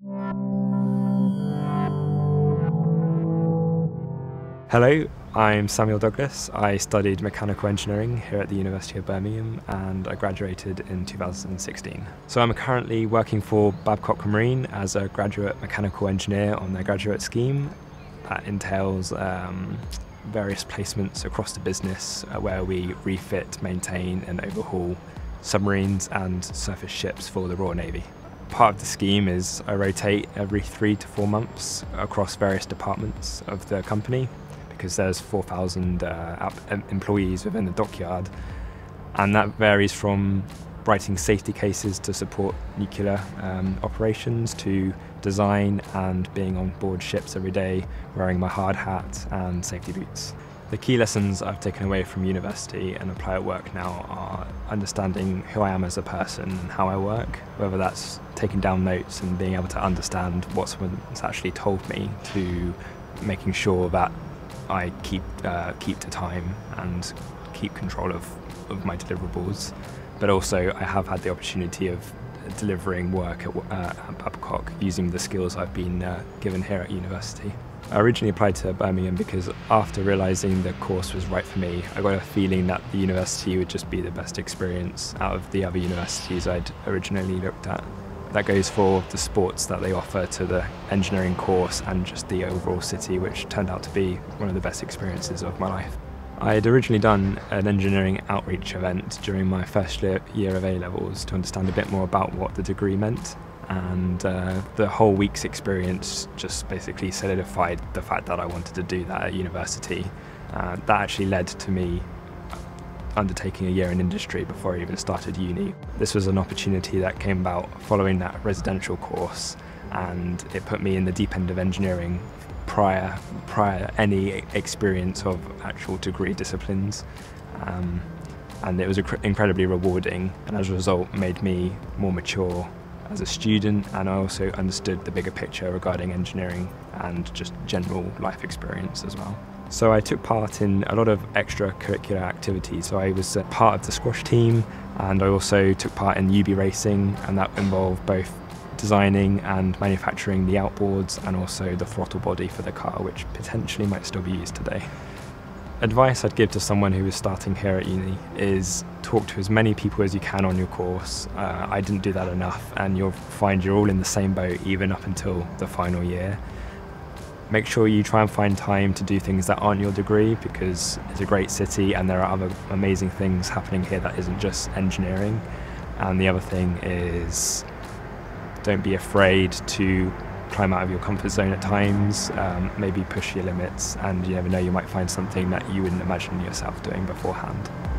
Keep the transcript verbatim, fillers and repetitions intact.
Hello, I'm Samuel Douglas. I studied mechanical engineering here at the University of Birmingham and I graduated in two thousand sixteen. So I'm currently working for Babcock Marine as a graduate mechanical engineer on their graduate scheme. That entails um, various placements across the business uh, where we refit, maintain and overhaul submarines and surface ships for the Royal Navy. Part of the scheme is I rotate every three to four months across various departments of the company, because there's four thousand uh, employees within the dockyard, and that varies from writing safety cases to support nuclear um, operations to design and being on board ships every day wearing my hard hat and safety boots. The key lessons I've taken away from university and apply at work now are understanding who I am as a person and how I work, whether that's taking down notes and being able to understand what someone's actually told me, to making sure that I keep uh, keep to time and keep control of, of my deliverables. But also I have had the opportunity of delivering work at, uh, at Babcock using the skills I've been uh, given here at university. I originally applied to Birmingham because after realising the course was right for me, I got a feeling that the university would just be the best experience out of the other universities I'd originally looked at. That goes for the sports that they offer to the engineering course and just the overall city, which turned out to be one of the best experiences of my life. I had originally done an engineering outreach event during my first year of A-levels to understand a bit more about what the degree meant, and uh, the whole week's experience just basically solidified the fact that I wanted to do that at university. Uh, that actually led to me undertaking a year in industry before I even started uni. This was an opportunity that came about following that residential course, and it put me in the deep end of engineering prior prior any experience of actual degree disciplines, um, and it was incredibly rewarding, and as a result made me more mature as a student, and I also understood the bigger picture regarding engineering and just general life experience as well. So I took part in a lot of extracurricular activities. So I was a part of the squash team, and I also took part in U B racing, and that involved both designing and manufacturing the outboards and also the throttle body for the car, which potentially might still be used today. Advice I'd give to someone who is starting here at uni is talk to as many people as you can on your course. Uh, I didn't do that enough, and you'll find you're all in the same boat even up until the final year. Make sure you try and find time to do things that aren't your degree, because it's a great city and there are other amazing things happening here that isn't just engineering. And the other thing is, don't be afraid to climb out of your comfort zone at times, um, maybe push your limits, and you never know, you might find something that you wouldn't imagine yourself doing beforehand.